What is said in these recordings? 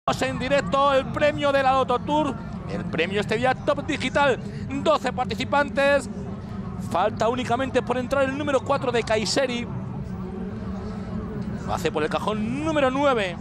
En directo el premio de la Loto Tour, el premio este día Top Digital, 12 participantes, falta únicamente por entrar el número 4 de Kayseri, lo hace por el cajón número 9.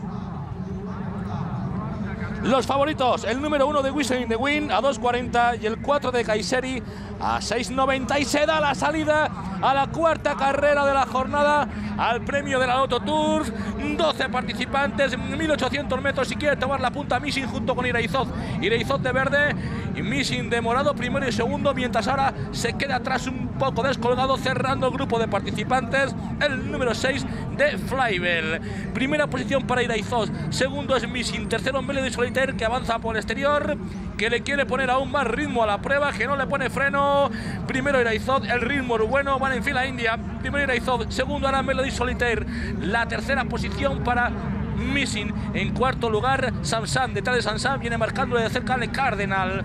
Los favoritos, el número 1 de Whistling in the Wind a 2.40 y el 4 de Kayseri a 6.90, y se da la salida a la cuarta carrera de la jornada, al premio de la Loto Tour. 12 participantes, 1800 metros, y quiere tomar la punta Missing junto con Iraizoz. Iraizoz de verde y Missing de morado, primero y segundo, mientras ahora se queda atrás un poco descolgado, cerrando el grupo de participantes, el número 6 de Flybell. Primera posición para Iraizoz, segundo es Missing, tercero Melody Solitaire, que avanza por el exterior, que le quiere poner aún más ritmo a la prueba, que no le pone freno. Primero Iraizoz, el ritmo es bueno, van en fila india. Primero Iraizoz, segundo ahora Melody Solitaire. La tercera posición para Missing. En cuarto lugar Samsam, detrás de Samsam viene marcándole de cerca el Cardinal.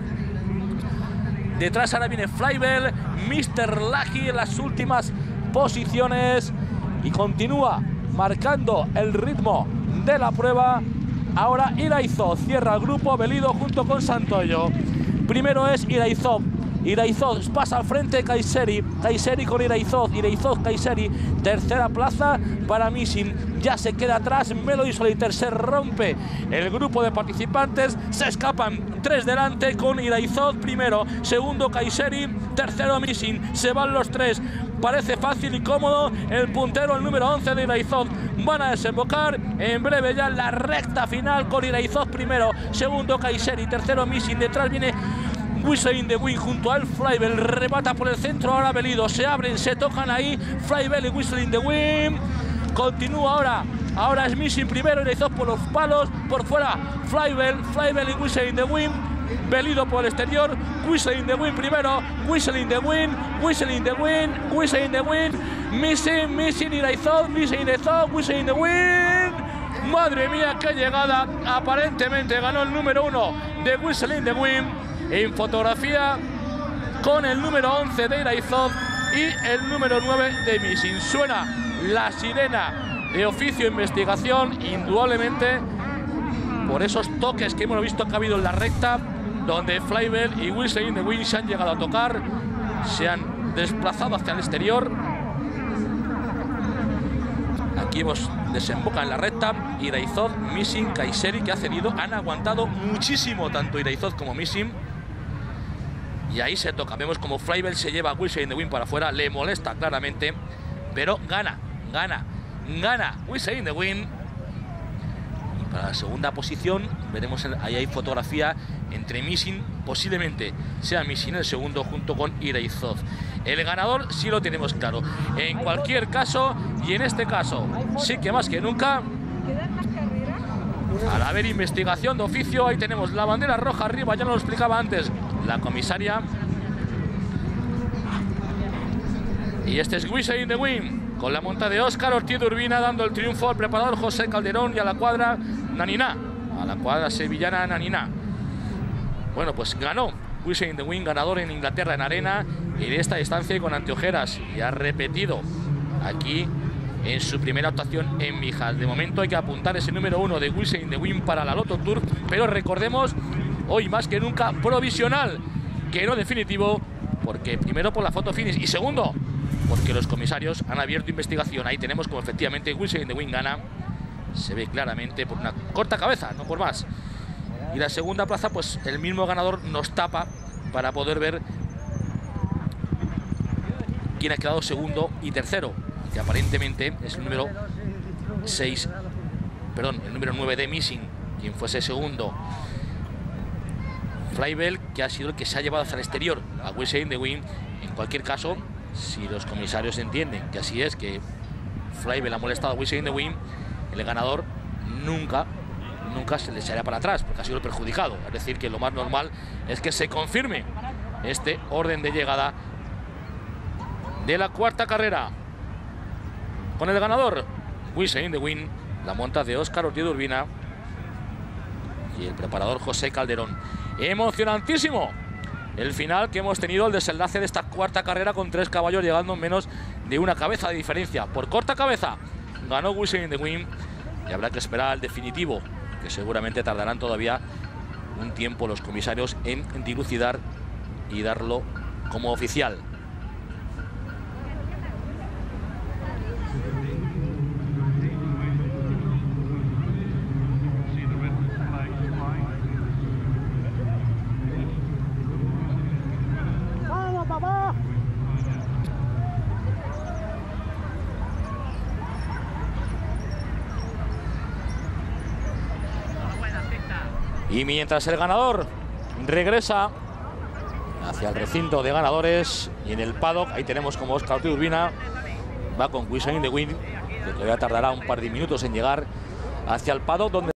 Detrás ahora viene Flybell, Mr. Lucky en las últimas posiciones, y continúa marcando el ritmo de la prueba. Ahora Iraizoz cierra el grupo, Belido junto con Santoyo. Primero es Iraizoz. Iraizoz pasa al frente de Kayseri. Kayseri con Iraizoz. Iraizoz, Kayseri. Tercera plaza para Missing. Ya se queda atrás Melody Solitaire. Se rompe el grupo de participantes. Se escapan tres delante con Iraizoz primero. Segundo Kayseri. Tercero Missing. Se van los tres. Parece fácil y cómodo. El puntero, el número 11 de Iraizoz. Van a desembocar en breve ya en la recta final con Iraizoz primero. Segundo Kayseri. Tercero Missing. Detrás viene Whistling in the Wind junto al Flybell. Rebata por el centro ahora Belido. Se abren, se tocan ahí Flybell y Whistling in the Wind. Continúa ahora es Missing primero, Iraizoz por los palos, por fuera Flybell y Whistling in the Wind. Belido por el exterior, Whistling in the Wind primero, Whistling in the Wind, Whistling in the Wind, Whistling in the Wind, Missing Iraizoz, Missing Iraizoz, Whistling in the Wind. Madre mía, qué llegada. Aparentemente ganó el número 1 de Whistling in the Wind. En fotografía con el número 11 de Iraizoz y el número 9 de Missing. Suena la sirena de oficio investigación, indudablemente por esos toques que hemos visto que ha habido en la recta, donde Flybell y Whistling in the Wind se han llegado a tocar, se han desplazado hacia el exterior. Aquí hemos desembocado en la recta. Iraizoz, Missing, Kayseri, que ha cedido, han aguantado muchísimo tanto Iraizoz como Missing. Y ahí se toca, vemos como Flybell se lleva a Whistling in the Wind para afuera, le molesta claramente, pero gana Whistling in the Wind. Y para la segunda posición, veremos, ahí hay fotografía entre Missing, posiblemente sea Missing el segundo junto con Iraizoz. El ganador sí lo tenemos claro. En cualquier caso, y en este caso, sí que más que nunca, al haber investigación de oficio, ahí tenemos la bandera roja arriba, ya nos lo explicaba antes la comisaria. Y este es Whistling in the Wind, con la monta de Óscar Ortiz de Urbina, dando el triunfo al preparador José Calderón y a la cuadra Naniná, a la cuadra sevillana Naniná. Bueno, pues ganó Whistling in the Wind, ganador en Inglaterra en arena, en esta distancia y con anteojeras, y ha repetido aquí en su primera actuación en Mijas. De momento hay que apuntar ese número 1 de Whistling in the Wind para la Loto Tour, pero recordemos, hoy más que nunca provisional, que no definitivo, porque primero por la foto finish y segundo porque los comisarios han abierto investigación. Ahí tenemos como efectivamente Whistling in the Wind gana, se ve claramente por una corta cabeza, no por más. Y la segunda plaza, pues el mismo ganador nos tapa para poder ver quién ha quedado segundo y tercero, que aparentemente es el número 6, perdón, el número 9 de Missing, quien fuese segundo. Flybell, que ha sido el que se ha llevado hacia el exterior a Whistling in the Wind. En cualquier caso, si los comisarios entienden que así es, que Flybell ha molestado a Whistling in the Wind, el ganador nunca se le echaría para atrás, porque ha sido el perjudicado. Es decir, que lo más normal es que se confirme este orden de llegada de la cuarta carrera, con el ganador Whistling in the Wind, la monta de Óscar Ortiz de Urbina y el preparador José Calderón. Emocionantísimo el final que hemos tenido, el desenlace de esta cuarta carrera, con 3 caballos llegando en menos de una cabeza de diferencia. Por corta cabeza ganó Whistling in the Wind, y habrá que esperar al definitivo, que seguramente tardarán todavía un tiempo los comisarios en dilucidar y darlo como oficial. Y mientras el ganador regresa hacia el recinto de ganadores y en el paddock, ahí tenemos como Óscar Ortiz Urbina va con Wishing in the Wind, que todavía tardará un par de minutos en llegar hacia el paddock, donde